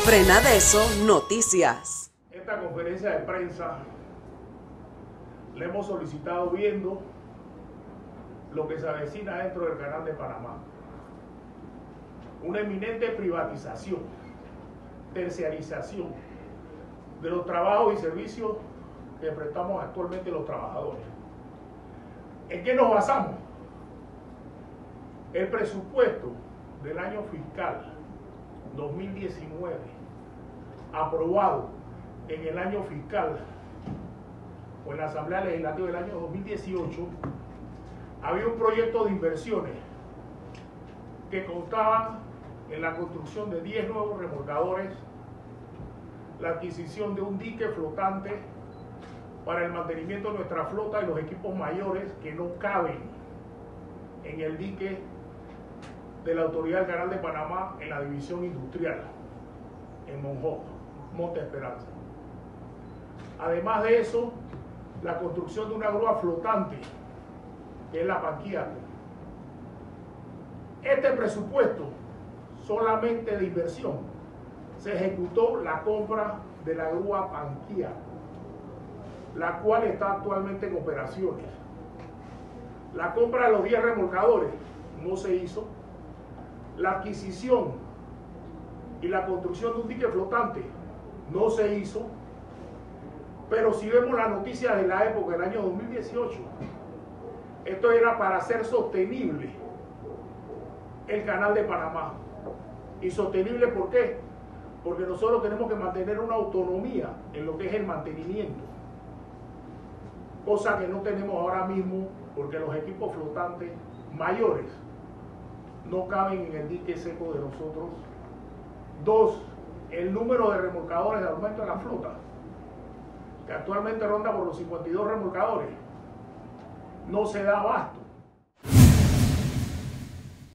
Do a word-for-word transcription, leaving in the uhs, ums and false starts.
Frenadeso Noticias. Esta conferencia de prensa le hemos solicitado viendo lo que se avecina dentro del Canal de Panamá. Una eminente privatización, terciarización de los trabajos y servicios que prestamos actualmente los trabajadores. ¿En qué nos basamos? El presupuesto del año fiscal dos mil diecinueve, aprobado en el año fiscal o en la Asamblea Legislativa del año dos mil dieciocho, había un proyecto de inversiones que constaba en la construcción de diez nuevos remolcadores, la adquisición de un dique flotante para el mantenimiento de nuestra flota y los equipos mayores que no caben en el dique de la Autoridad del Canal de Panamá en la división industrial, en Monjó, Monte Esperanza. Además de eso, la construcción de una grúa flotante, que es la Panquiaco. Este presupuesto, solamente de inversión, se ejecutó la compra de la grúa Panquiaco, la cual está actualmente en operaciones. La compra de los diez remolcadores no se hizo. La adquisición y la construcción de un dique flotante no se hizo. Pero si vemos las noticias de la época del año dos mil dieciocho, esto era para hacer sostenible el Canal de Panamá. ¿Y sostenible por qué? Porque nosotros tenemos que mantener una autonomía en lo que es el mantenimiento, cosa que no tenemos ahora mismo porque los equipos flotantes mayores no caben en el dique seco de nosotros. Dos, el número de remolcadores de aumento de la flota, que actualmente ronda por los cincuenta y dos remolcadores, no se da abasto